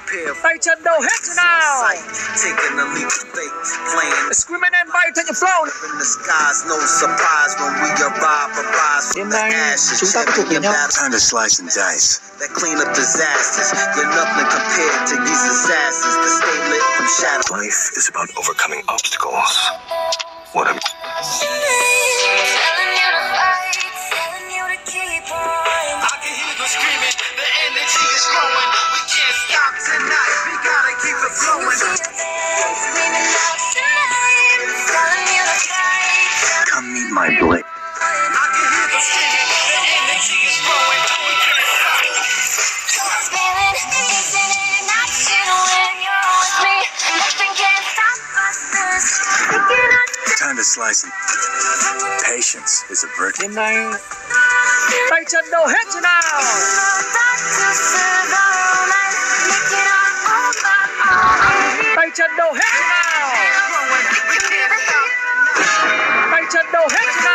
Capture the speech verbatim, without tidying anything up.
tay chân đâu hết thế nào. Taking a leap of faith, playing Screaming and bay trên your flow. in the skies, no surprise when we arrive, arise Đêm from the nay ashes. chúng ta có thuộc về nhau. Time to slice and dice. That clean up disasters. You're nothing compared to these assassins that stay lit from shadows. Life is about overcoming obstacles. What a Come meet my blade. Time to slice and patience is a virtue. Đêm nay tay chân đâu hết thế nào. Tay chân đâu hết thế nào. Tay chân đâu hết thế nào.